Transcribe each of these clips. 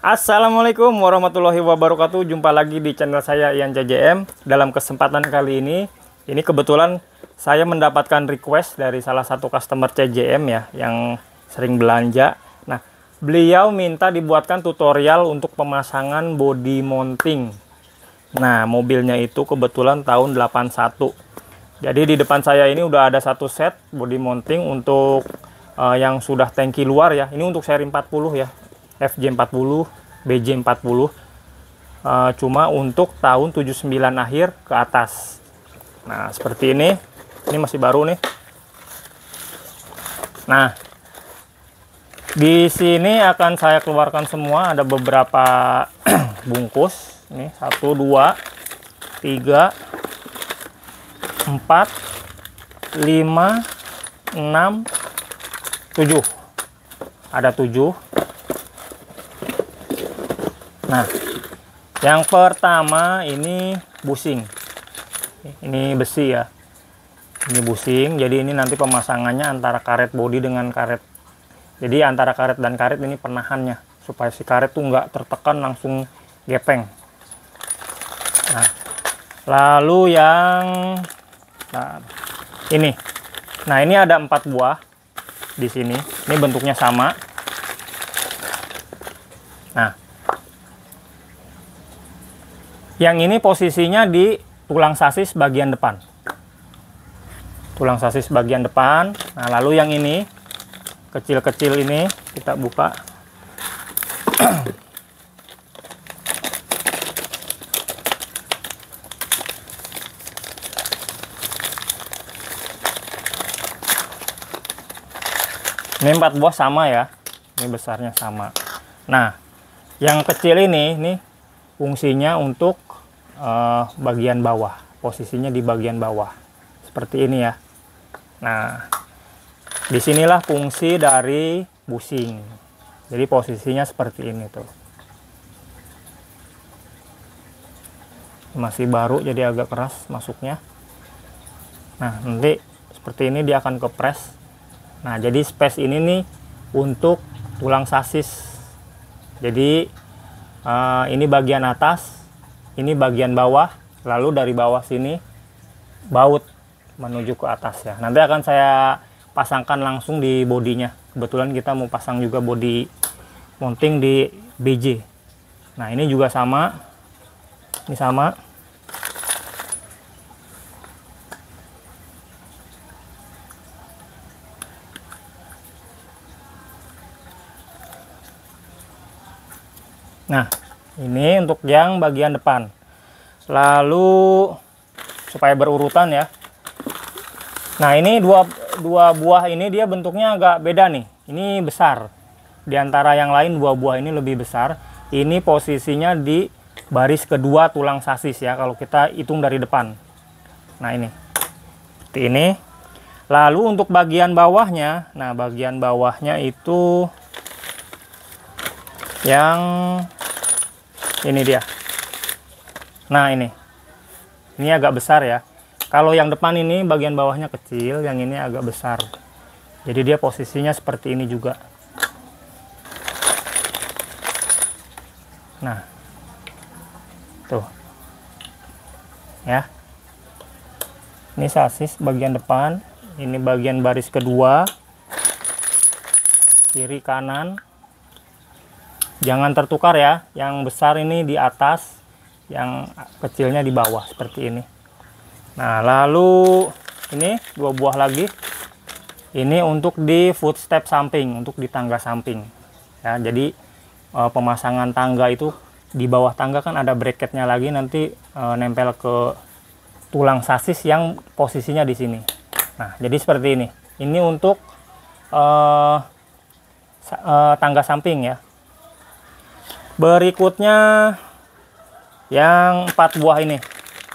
Assalamualaikum warahmatullahi wabarakatuh. Jumpa lagi di channel saya Ian CJM. Dalam kesempatan kali ini kebetulan saya mendapatkan request dari salah satu customer CJM ya, yang sering belanja. Nah, beliau minta dibuatkan tutorial untuk pemasangan body mounting. Nah, mobilnya itu kebetulan tahun 81. Jadi di depan saya ini udah ada satu set body mounting untuk yang sudah tangki luar ya. Ini untuk seri 40 ya. FJ40, BJ40, cuma untuk tahun 79 akhir ke atas. Nah, seperti ini masih baru nih. Nah, di sini akan saya keluarkan semua, ada beberapa bungkus. Ini 1, 2, 3, 4, 5, 6, 7. Ada 7. Nah, yang pertama ini busing. Ini besi ya. Ini busing. Jadi ini nanti pemasangannya antara karet bodi dengan karet. Jadi antara karet dan karet ini penahannya supaya si karet tuh nggak tertekan langsung gepeng. Nah, lalu yang ini. Nah, ini ada 4 buah di sini. Ini bentuknya sama. Nah, yang ini posisinya di tulang sasis bagian depan. Tulang sasis bagian depan. Nah, lalu yang ini kecil-kecil ini kita buka. Ini 4 buah sama ya. Ini besarnya sama. Nah, yang kecil ini fungsinya untuk bagian bawah, posisinya di bagian bawah seperti ini ya. Nah, disinilah fungsi dari busing. Jadi posisinya seperti ini tuh. Masih baru jadi agak keras masuknya. Nah, nanti seperti ini dia akan kepres. Nah, jadi space ini nih untuk tulang sasis. Jadi ini bagian atas, ini bagian bawah, lalu dari bawah sini baut menuju ke atas ya. Nanti akan saya pasangkan langsung di bodinya. Kebetulan kita mau pasang juga body mounting di BJ. Nah, ini juga sama. Ini sama. Nah, ini untuk yang bagian depan. Lalu supaya berurutan ya. Nah, ini dua buah ini dia bentuknya agak beda nih. Ini besar. Di antara yang lain 2 buah ini lebih besar. Ini posisinya di baris kedua tulang sasis ya kalau kita hitung dari depan. Nah, ini. Seperti ini. Lalu untuk bagian bawahnya, nah bagian bawahnya itu yang ini dia. Nah, ini agak besar ya. Kalau yang depan ini bagian bawahnya kecil, yang ini agak besar. Jadi dia posisinya seperti ini juga. Nah, tuh ya. Ini sasis bagian depan, ini bagian baris kedua, kiri kanan. Jangan tertukar ya, yang besar ini di atas, yang kecilnya di bawah seperti ini. Nah, lalu ini 2 buah lagi. Ini untuk di footstep samping, untuk di tangga samping. Ya, jadi pemasangan tangga itu di bawah tangga kan ada bracketnya lagi, nanti nempel ke tulang sasis yang posisinya di sini. Nah, jadi seperti ini. Ini untuk tangga samping ya. Berikutnya yang 4 buah ini.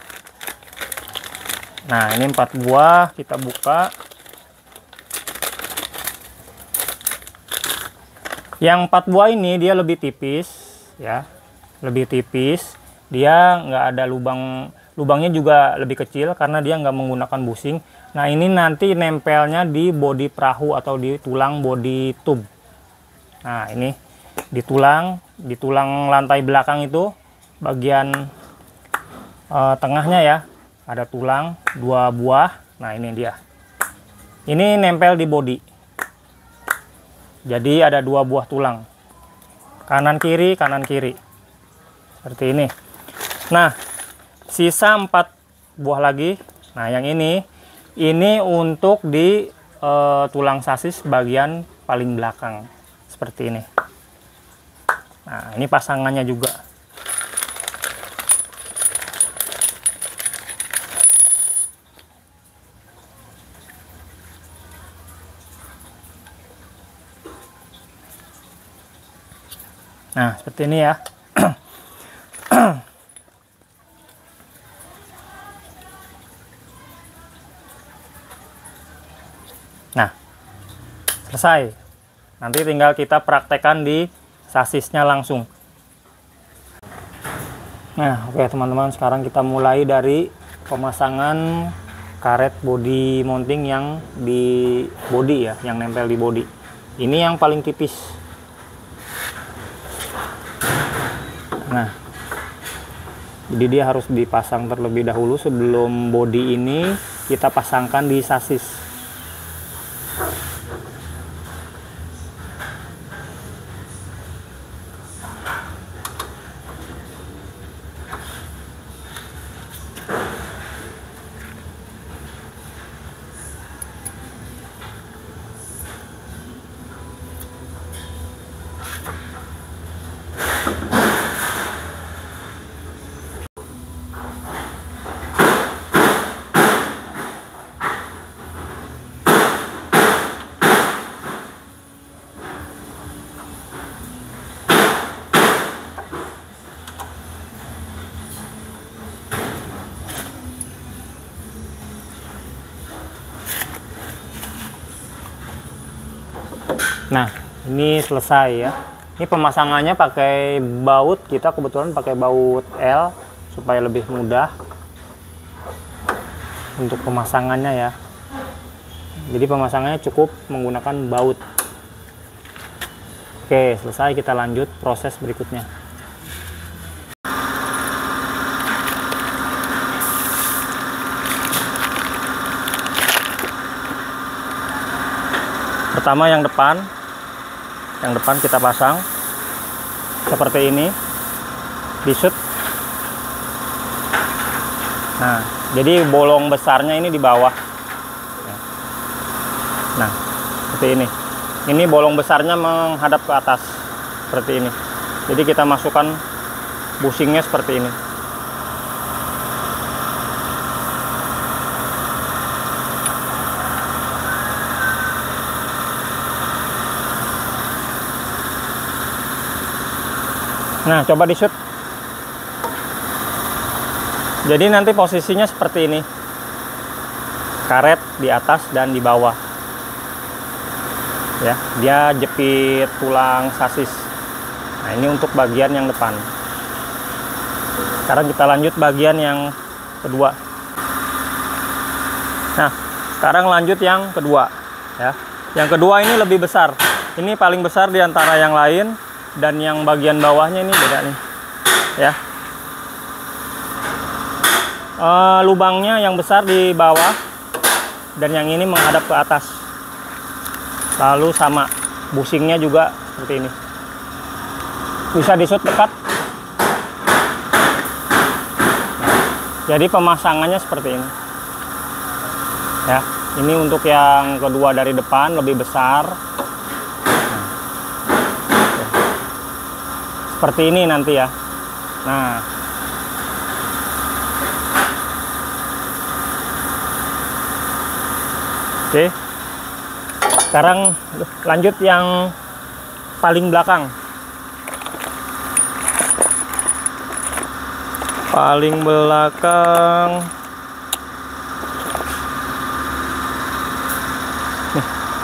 Nah, ini 4 buah kita buka. Yang 4 buah ini dia lebih tipis ya. Lebih tipis. Dia nggak ada lubangnya juga lebih kecil karena dia nggak menggunakan busing. Nah, ini nanti nempelnya di bodi perahu atau di tulang bodi tube. Nah, ini di tulang lantai belakang itu bagian tengahnya ya, ada tulang 2 buah. Nah ini dia, ini nempel di bodi, jadi ada 2 buah tulang, kanan kiri seperti ini. Nah sisa 4 buah lagi. Nah yang ini untuk di tulang sasis bagian paling belakang seperti ini. Nah ini pasangannya juga. Nah seperti ini ya. Nah selesai, nanti tinggal kita praktekkan di sasisnya langsung. Nah oke teman-teman, sekarang kita mulai dari pemasangan karet body mounting yang di body ya, yang nempel di body. Ini yang paling tipis. Nah jadi dia harus dipasang terlebih dahulu sebelum body ini kita pasangkan di sasis. Nah ini selesai ya. Ini pemasangannya pakai baut, kita kebetulan pakai baut L supaya lebih mudah untuk pemasangannya ya. Jadi pemasangannya cukup menggunakan baut. Oke selesai, kita lanjut proses berikutnya. Pertama yang depan kita pasang seperti ini, disut. Nah jadi bolong besarnya ini di bawah. Nah seperti ini bolong besarnya menghadap ke atas seperti ini. Jadi kita masukkan bushingnya seperti ini. Nah coba di-shoot. Jadi nanti posisinya seperti ini, karet di atas dan di bawah ya, dia jepit tulang sasis. Nah ini untuk bagian yang depan. Sekarang kita lanjut bagian yang kedua. Nah sekarang lanjut yang kedua ya. Yang kedua ini lebih besar, ini paling besar di antara yang lain. Dan yang bagian bawahnya ini beda nih ya. Lubangnya yang besar di bawah dan yang ini menghadap ke atas. Lalu sama bushingnya juga seperti ini. Bisa di-shoot dekat. Jadi pemasangannya seperti ini ya. Ini untuk yang kedua dari depan lebih besar. Seperti ini nanti ya. Nah oke, sekarang lanjut yang paling belakang. Paling belakang nih.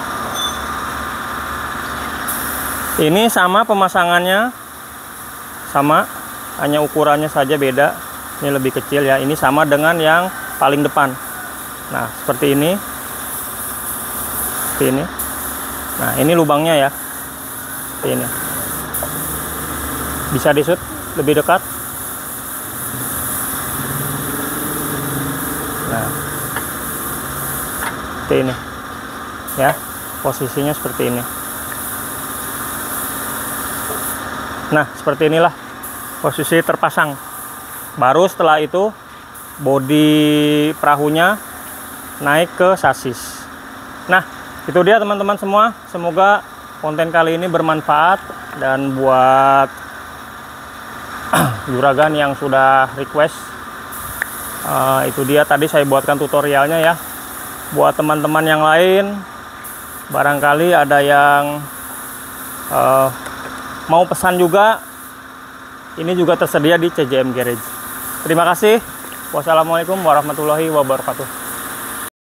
Ini sama pemasangannya, sama, hanya ukurannya saja beda. Ini lebih kecil ya, ini sama dengan yang paling depan. Nah seperti ini, seperti ini. Nah ini lubangnya ya, seperti ini. Bisa di shoot lebih dekat. Nah, seperti ini ya, posisinya seperti ini. Nah, seperti inilah posisi terpasang. Baru setelah itu bodi perahunya naik ke sasis. Nah, itu dia teman-teman semua. Semoga konten kali ini bermanfaat, dan buat juragan yang sudah request, itu dia tadi saya buatkan tutorialnya ya. Buat teman-teman yang lain, barangkali ada yang mau pesan juga, ini juga tersedia di CJM Garage. Terima kasih. Wassalamualaikum warahmatullahi wabarakatuh.